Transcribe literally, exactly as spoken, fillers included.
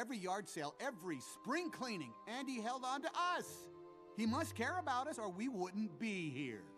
every yard sale, every spring cleaning, and he held on to us. He must care about us or we wouldn't be here.